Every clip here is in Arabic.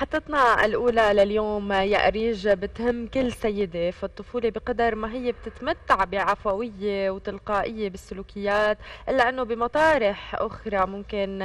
محطتنا الأولى لليوم يا أريج بتهم كل سيدة، فالطفولة بقدر ما هي بتتمتع بعفوية وتلقائية بالسلوكيات، إلا أنه بمطارح أخرى ممكن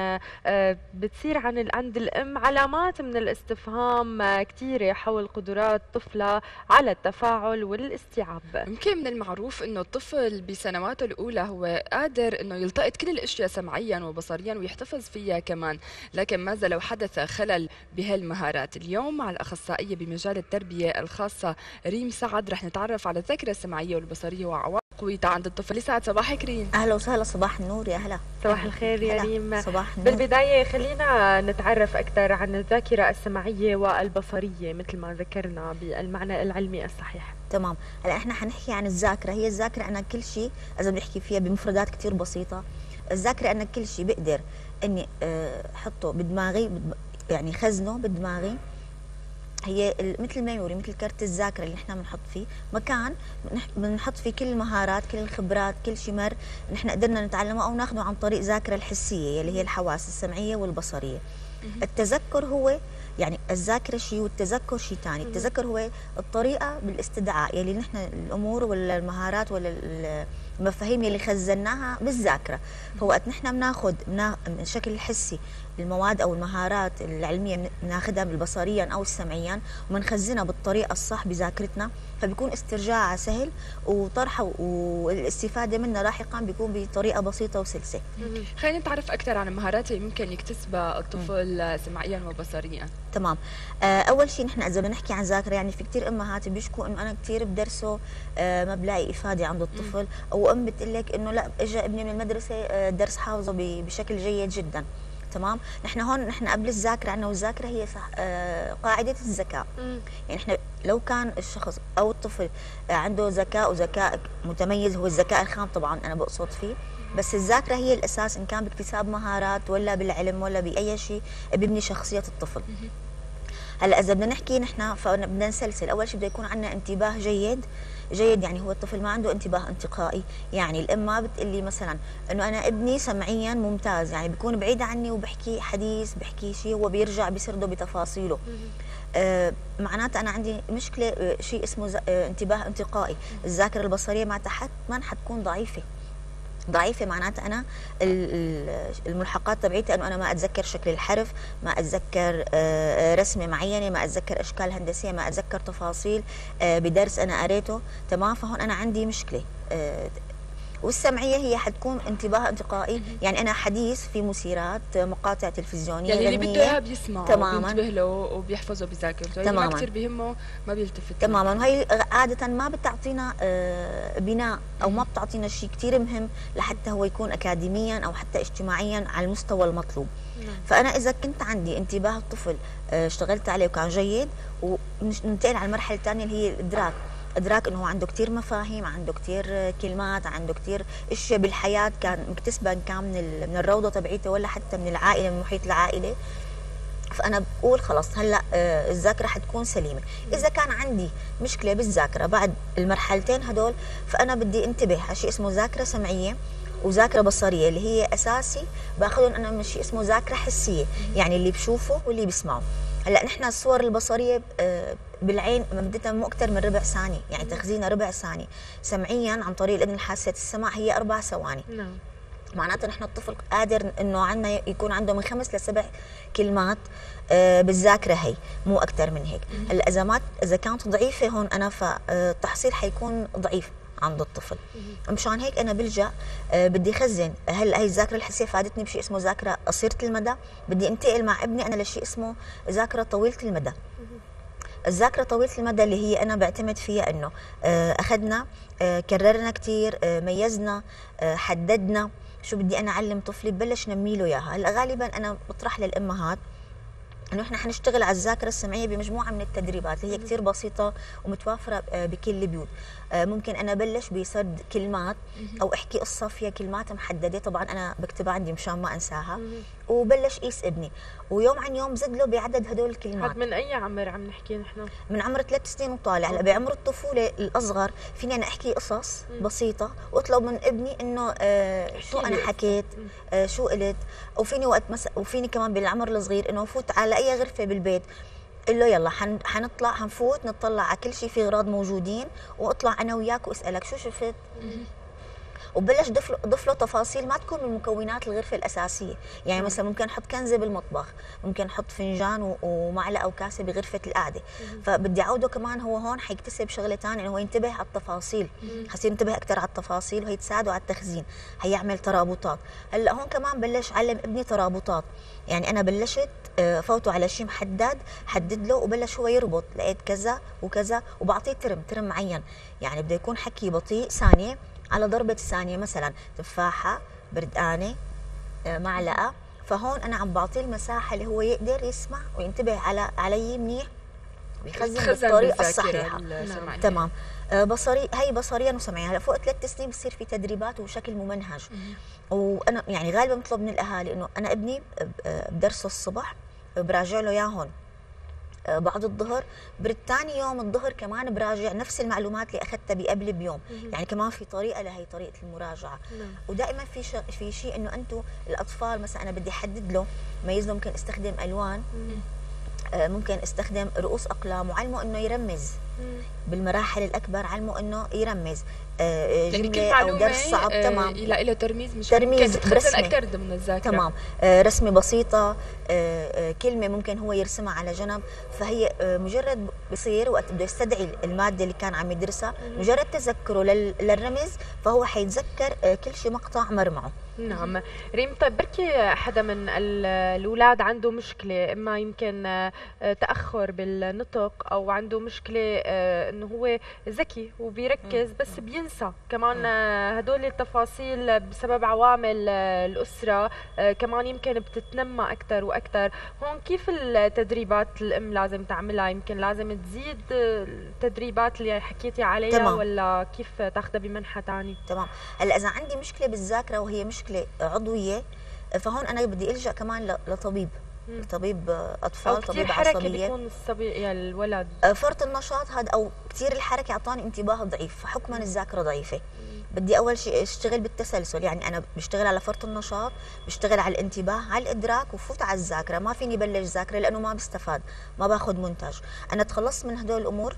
بتصير عند الأم علامات من الاستفهام كثيرة حول قدرات طفلها على التفاعل والاستيعاب. يمكن من المعروف انه الطفل بسنواته الاولى هو قادر انه يلتقط كل الاشياء سمعيا وبصريا ويحتفظ فيها كمان، لكن ماذا لو حدث خلل بهالمهارات؟ اليوم مع الاخصائيه بمجال التربيه الخاصه ريم سعد رح نتعرف على الذاكره السمعيه والبصريه وعوائق قويتها عند الطفل. يسعد صباحك ريم. اهلا وسهلا، صباح النور، يا هلا. صباح الخير يا ريم. صباح النور. بالبداية خلينا نتعرف أكثر عن الذاكرة السمعية والبصرية مثل ما ذكرنا بالمعنى العلمي الصحيح. تمام. هلا احنا حنحكي عن الذاكره. هي الذاكره انا كل شيء اذا بنحكي فيها بمفردات كثير بسيطه. الذاكره انا كل شيء بقدر اني احطه بدماغي، يعني خزنه بدماغي. هي مثل الميموري، مثل كرت الذاكره اللي احنا بنحط فيه مكان بنحط فيه كل المهارات، كل الخبرات، كل شيء نحن قدرنا نتعلمه او ناخذه عن طريق ذاكره الحسيه اللي هي الحواس السمعيه والبصريه. التذكر هو يعني الذاكره شيء والتذكر شيء ثاني. التذكر هو الطريقه بالاستدعاء يلي نحن الامور ولا المهارات ولا المفاهيم يلي خزناها بالذاكره. فوقت نحن بناخذ بشكل الحسي المواد او المهارات العلميه بناخذها بالبصريا او السمعيا وبنخزنها بالطريقه الصح بذاكرتنا، فبيكون استرجاعها سهل وطرحها والاستفاده منها لاحقا بيكون بطريقه بسيطه وسلسه. خلينا نتعرف اكثر عن المهارات اللي ممكن يكتسبها الطفل سمعيا وبصريا. تمام. اول شيء نحن اذا بنحكي عن ذاكره، يعني في كثير امهات بيشكوا انه انا كثير بدرسه ما بلاقي افاده عند الطفل، او ام بتقول لك انه لا اجى ابني من المدرسه درس حافظه بشكل جيد جدا. تمام. نحن قبل الذاكره عندنا، والذاكره هي صح قاعده الذكاء. يعني احنا لو كان الشخص او الطفل عنده ذكاء متميز، هو الذكاء الخام طبعا انا بقصد فيه، بس الذاكره هي الاساس ان كان باكتساب مهارات ولا بالعلم ولا باي شيء بيبني شخصيه الطفل. هلا اذا بدنا نحكي نحن فبدنا نسلسل. اول شيء بده يكون عندنا انتباه جيد. يعني هو الطفل ما عنده انتباه انتقائي، يعني الام ما بتقول لي مثلا انه انا ابني سمعيا ممتاز، يعني بيكون بعيد عني وبحكي حديث، بحكي شيء هو بيرجع بيسرده بتفاصيله. معناتها انا عندي مشكله شيء اسمه انتباه انتقائي. الذاكره البصريه معناتها حتما حتكون ضعيفه. معناتها انا الملحقات تبعيتي انه انا ما اتذكر شكل الحرف، ما اتذكر رسمه معينه، ما اتذكر اشكال هندسيه، ما اتذكر تفاصيل بدرس انا قريته. تمام. فهون انا عندي مشكله. والسمعيه هي حتكون انتباه انتقائي، يعني انا حديث في مثيرات مقاطع تلفزيونيه يعني اللي بده اياها بيسمع وبينتبه له وبيحفظه بذاكرته، اللي ما كثير بيهمه ما بيلتفت. تماما. وهي عاده ما بتعطينا بناء او ما بتعطينا شيء كثير مهم لحتى هو يكون اكاديميا او حتى اجتماعيا على المستوى المطلوب. فانا اذا كنت عندي انتباه الطفل اشتغلت عليه وكان جيد، وننتقل على المرحله الثانيه اللي هي ادراك انه هو عنده كثير مفاهيم، عنده كثير كلمات، عنده كثير اشياء بالحياه كان مكتسبها، ان كان من الروضه تبعيته ولا حتى من العائله، من محيط العائله. فانا بقول خلص هلا الذاكره حتكون سليمه. اذا كان عندي مشكله بالذاكره بعد المرحلتين هدول، فانا بدي انتبه على شيء اسمه ذاكره سمعيه وذاكره بصريه، اللي هي اساسي باخذهم انا من شيء اسمه ذاكره حسيه، يعني اللي بشوفه واللي بسمعه. هلا نحن الصور البصريه بالعين مدتها مو اكثر من ربع ثانيه، يعني تخزينها ربع ثانيه. سمعيا عن طريق الاذن الحاسه السمع هي 4 ثواني. معناته نحن الطفل قادر انه عندنا يكون عنده من 5 ل7 كلمات بالذاكره، هي مو اكثر من هيك. هلا اذا كانت ضعيفه هون انا فالتحصيل حيكون ضعيف عند الطفل. مشان هيك انا بلجا بدي خزن. هلا هي الذاكره الحسيه فادتني بشيء اسمه ذاكره قصيره المدى، بدي انتقل مع ابني انا لشيء اسمه ذاكره طويله المدى. الذاكره طويله المدى اللي هي انا بعتمد فيها انه اخذنا كررنا كثير، ميزنا، حددنا شو بدي انا اعلم طفلي، ببلش نمي له اياها. هلا غالبا انا بطرح للامهات انه احنا حنشتغل على الذاكره السمعيه بمجموعه من التدريبات اللي هي كثير بسيطه ومتوافره بكل البيوت. ممكن انا بلش بسرد كلمات او احكي قصه فيها كلمات محدده، طبعا انا بكتبها عندي مشان ما انساها، وبلش قيس ابني ويوم عن يوم زد له بعدد هدول الكلمات. من اي عمر عم نحكي نحن؟ من عمر 3 سنين وطالع. هلا بعمر الطفوله الاصغر فيني انا احكي قصص بسيطه واطلب من ابني انه شو انا حكيت، شو قلت. وفيني كمان بالعمر الصغير انه فوت على اي غرفه بالبيت قل له يلا حنطلع حنفوت نطلع على كل شيء في اغراض موجودين، واطلع انا وياك واسالك شو شفت، وبلش ضف له تفاصيل ما تكون من مكونات الغرفه الاساسيه، يعني مثلا ممكن نحط كنزه بالمطبخ، ممكن نحط فنجان ومعلقه وكاسه بغرفه القعده، فبدي اعوده كمان هو هون حيكتسب شغله ثانيه انه هو ينتبه على التفاصيل، حيصير ينتبه اكثر على التفاصيل وهي تساعده على التخزين، حيعمل ترابطات. هلا هون كمان بلش علم ابني ترابطات، يعني انا بلشت فوته على شيء محدد، حدد له وبلش هو يربط، لقيت كذا وكذا وبعطيه ترم معين، يعني بده يكون حكي بطيء ثانيه على ضربة الثانية، مثلا تفاحة، بردقانة، معلقة، فهون أنا عم بعطيه المساحة اللي هو يقدر يسمع وينتبه علي منيح ويخزن بالطريقة الصحيحة. تمام. بصري، هي بصريا وسمعيا. هلا فوق 3 سنين بصير في تدريبات وشكل ممنهج، وانا يعني غالبا بطلب من الاهالي انه انا ابني بدرسه الصبح براجع له اياه هون، بعد الظهر، برد ثاني يوم الظهر كمان براجع نفس المعلومات اللي اخذتها بقبل بيوم، يعني كمان في طريقه لهي طريقه المراجعه. ودائما في شيء انه انتم الاطفال مثلا انا بدي احدد له ميز له، ممكن استخدم الوان، ممكن استخدم رؤوس اقلام، وعلمه انه يرمز بالمراحل الاكبر، علمه انه يرمز جمله او درس صعب. تمام، يلاقي له ترميز، مش ترميز برسمه اكثر ضمن الذاكره. تمام. رسمه بسيطه، كلمه ممكن هو يرسمها على جنب، فهي مجرد بصير وقت بده يستدعي الماده اللي كان عم يدرسها، مجرد تذكره للرمز فهو حيتذكر كل شيء مقطع مر معه. نعم. ريم، طيب بركي حدا من الأولاد عنده مشكلة، إما يمكن تأخر بالنطق أو عنده مشكلة إنه هو ذكي وبيركز بس بينسى كمان هدول التفاصيل بسبب عوامل الأسرة، كمان يمكن بتتنمى أكثر وأكثر. هون كيف التدريبات الأم لازم تعملها؟ يمكن لازم تزيد التدريبات اللي حكيتي عليها، تمام، ولا كيف تاخذها بمنحى ثاني؟ تمام. هلا إذا عندي مشكلة بالذاكرة وهي مشكلة عضوية، فهون انا بدي الجا كمان لطبيب، طبيب اطفال، طبيب عصبيه. بيكون الصبي يعني الولد فرط النشاط هذا او كثير الحركه اعطاني انتباه ضعيف، فحكما الذاكره ضعيفه بدي اول شيء اشتغل بالتسلسل، يعني انا بشتغل على فرط النشاط، بشتغل على الانتباه، على الادراك، وفوت على الذاكره. ما فيني بلش ذاكره لانه ما بستفاد، ما باخذ منتج. انا تخلصت من هدول الامور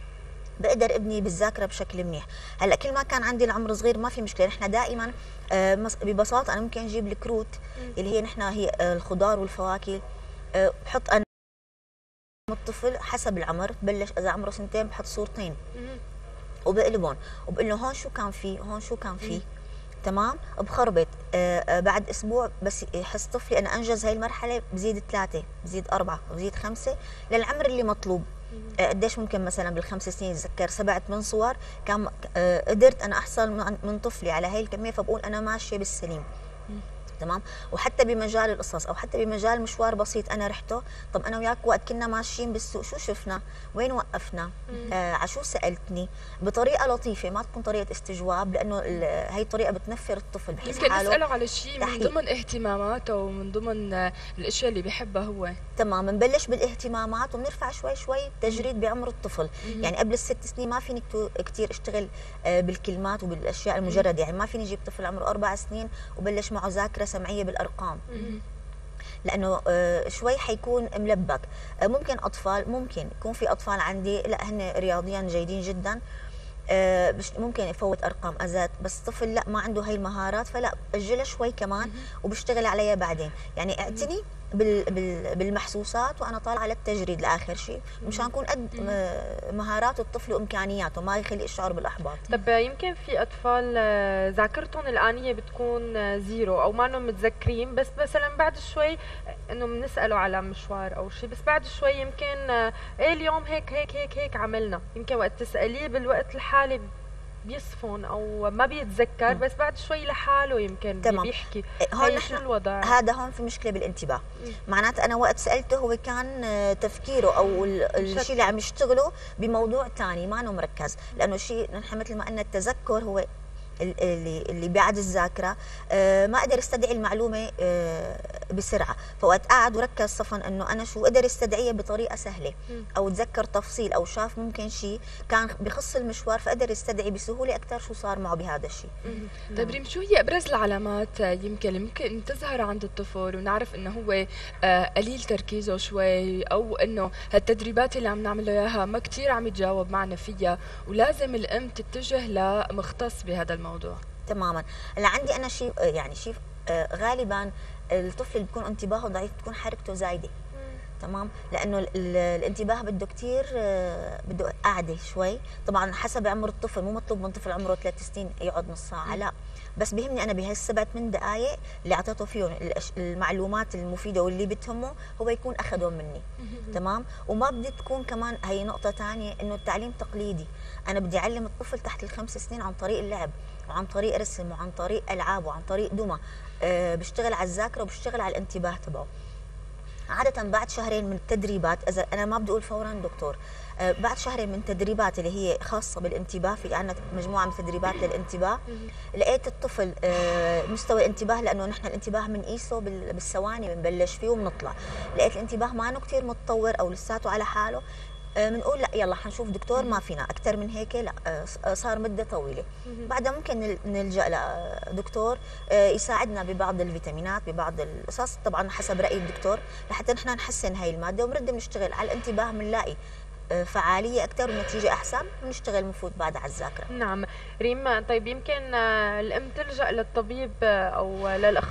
بقدر ابني بالذاكره بشكل منيح. هلا كل ما كان عندي العمر صغير ما في مشكله، نحن دائما ببساطه انا ممكن اجيب الكروت اللي هي نحن هي الخضار والفواكه، بحط انا الطفل حسب العمر، ببلش اذا عمره 2 بحط صورتين وبقلبهم وبقول له هون شو كان فيه، هون شو كان فيه، تمام. بخربط بعد اسبوع بس يحس طفلي انا انجز هاي المرحله، بزيد 3، بزيد 4، بزيد 5 للعمر اللي مطلوب. قديش ممكن مثلا بال5 سنين يتذكر 7-8 صور كان قدرت انا احصل من طفلي على هاي الكميه، فبقول انا ماشيه بالسليم. تمام. وحتى بمجال القصص او حتى بمجال مشوار بسيط انا رحته، طب انا وياك وقت كنا ماشيين بالسوق شو شفنا؟ وين وقفنا؟ عشو سالتني؟ بطريقه لطيفه، ما تكون طريقه استجواب، لانه هي الطريقه بتنفر الطفل، بحس يمكن حاله نساله على شيء من ضمن اهتماماته ومن ضمن الاشياء اللي بيحبها هو. تمام. بنبلش بالاهتمامات وبنرفع شوي شوي التجريد بعمر الطفل. يعني قبل ال6 سنين ما فيني كثير اشتغل بالكلمات وبالاشياء المجرده، يعني ما فيني اجيب طفل عمره 4 سنين وبلش معه ذاكره سمعيه بالارقام، لانه شوي حيكون ملبك. ممكن اطفال، ممكن يكون في اطفال عندي لا هن رياضيا جيدين جدا، ممكن يفوت ارقام ازات، بس طفل لا ما عنده هاي المهارات، فلا اجلها شوي كمان وبشتغل عليها بعدين. يعني اعتني بالمحسوسات وانا طالعه للتجريد لاخر شيء، مشان اكون قد مهارات الطفل وامكانياته، ما يخلي الشعور بالاحباط. طب يمكن في اطفال ذاكرتهم الانيه بتكون زيرو او ما انهم متذكرين، بس مثلا بعد شوي انه بنساله على مشوار او شيء، بس بعد شوي يمكن ايه اليوم هيك هيك هيك هيك عملنا، يمكن وقت تساليه بالوقت الحالي بيصفن او ما بيتذكر، بس بعد شوي لحاله يمكن بيحكي. هون شو الوضع؟ هذا هون في مشكله بالانتباه. معناته انا وقت سالته هو كان تفكيره او الشيء اللي عم يشتغله بموضوع ثاني، ما انه مركز، لانه شيء نحن مثل ما قلنا التذكر هو اللي بعد الذاكره، ما قدر يستدعي المعلومه بسرعه، فوقت قعد وركز صفن انه انا شو قدر يستدعيها بطريقه سهله، او تذكر تفصيل او شاف ممكن شيء كان بخص المشوار فقدر يستدعي بسهوله اكثر شو صار معه بهذا الشيء. طيب ريم، شو هي ابرز العلامات يمكن اللي ممكن تظهر عند الطفل ونعرف انه هو قليل تركيزه شوي، او انه هالتدريبات اللي عم نعمل له اياها ما كثير عم يتجاوب معنا فيها ولازم الام تتجه لمختص بهذا الموضوع؟ تماما. هلا عندي انا شيء يعني شيء غالبا الطفل اللي بيكون انتباهه ضعيف بتكون حركته زايده. تمام، لانه الانتباه بده كثير بده قعده شوي، طبعا حسب عمر الطفل، مو مطلوب من طفل عمره 3 سنين يقعد نص ساعه، لا، بس بيهمني انا بهي السبع 8 دقائق اللي اعطيته فيهم المعلومات المفيده واللي بتهمه هو يكون اخذهم مني. تمام، وما بدي تكون كمان هي نقطه ثانيه انه التعليم تقليدي، انا بدي اعلم الطفل تحت ال5 سنين عن طريق اللعب وعن طريق رسم وعن طريق العاب وعن طريق دمى، بشتغل على الذاكره وبشتغل على الانتباه تبعه. عادة بعد شهرين من التدريبات، إذا أنا ما بدي أقول فورا دكتور، بعد شهرين من تدريبات اللي هي خاصة بالانتباه، في عندنا مجموعة من تدريبات للانتباه، لقيت الطفل مستوى الانتباه، لأنه نحن الانتباه بنقيسه بالثواني، بنبلش فيه وبنطلع، لقيت الانتباه ما انه كثير متطور أو لساته على حاله، بنقول لا يلا حنشوف دكتور، ما فينا اكثر من هيك، لا صار مده طويله، بعدها ممكن نلجا لدكتور يساعدنا ببعض الفيتامينات، ببعض القصص، طبعا حسب راي الدكتور، لحتى نحن نحسن هاي الماده وبنرد بنشتغل على الانتباه، بنلاقي فعاليه اكثر ونتيجه احسن، بنشتغل بنفوت بعد على الذاكره. نعم ريم، طيب يمكن الام تلجا للطبيب او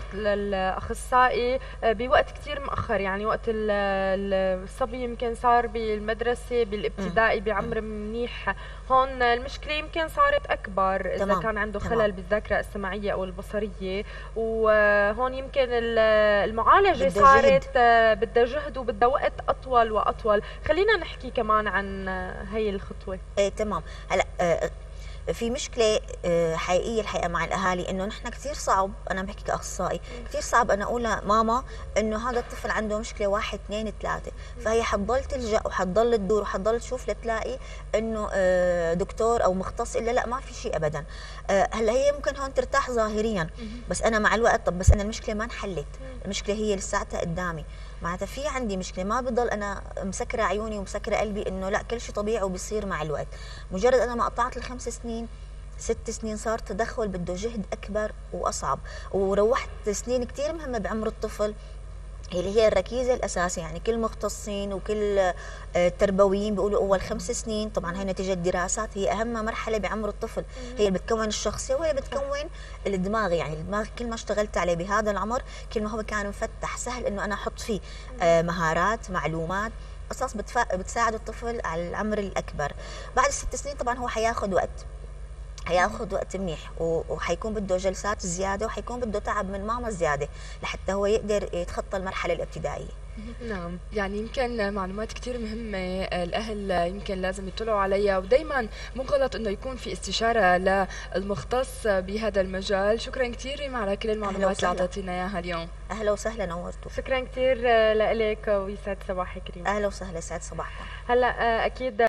للاخصائي بوقت كثير مؤخر، يعني وقت الصبي يمكن صار بالمدرسه بالابتدائي بعمر منيح، هون المشكله يمكن صارت اكبر اذا كان عنده خلل بالذاكره السمعيه او البصريه، وهون يمكن المعالجه صارت بدها جهد وبدها وقت اطول واطول. خلينا نحكي كمان عن هي الخطوه. ايه تمام. هلا في مشكله حقيقيه الحقيقه مع الاهالي، انه نحن كثير صعب، انا بحكي كاخصائي، كثير صعب انا اقول لماما انه هذا الطفل عنده مشكله 1 2 3، فهي حتضل تلجا وحتضل تدور وحتضل تشوف لتلاقي انه دكتور او مختص، الا لا، ما في شيء ابدا. هلا هي ممكن هون ترتاح ظاهريا، بس انا مع الوقت، طب بس انا المشكله ما انحلت، المشكله هي لساتها قدامي، معناتها في عندي مشكله، ما بضل انا مسكره عيوني ومسكره قلبي انه لا كل شيء طبيعي وبيصير مع الوقت. مجرد انا ما قطعت ال5 سنين 6 سنين صار تدخل بده جهد اكبر واصعب، وروحت سنين كثير مهمه بعمر الطفل اللي هي الركيزه الاساسيه، يعني كل مختصين وكل تربويين بيقولوا اول 5 سنين، طبعا هي نتيجه دراسات، هي اهم مرحله بعمر الطفل، هي اللي بتكون الشخصيه وهي اللي بتكون الدماغ، يعني الدماغ كل ما اشتغلت عليه بهذا العمر كل ما هو كان مفتح، سهل انه انا احط فيه مهارات، معلومات، قصص بتساعد الطفل على العمر الاكبر. بعد 6 سنين طبعا هو حياخذ وقت، هياخذ وقت منيح، وحيكون بده جلسات زياده، وحيكون بده تعب من ماما زياده لحتى هو يقدر يتخطى المرحله الابتدائيه. نعم، يعني يمكن معلومات كثير مهمة الأهل يمكن لازم يطلعوا عليها، ودايما مو غلط إنه يكون في استشارة للمختص بهذا المجال. شكرا كثير ريم على كل المعلومات اللي أعطيتينا إياها اليوم. أهلا وسهلا، نورتوا. شكرا كثير لك ويسعد صباحك ريم. أهلا وسهلا، يسعد صباحكم. هلا أكيد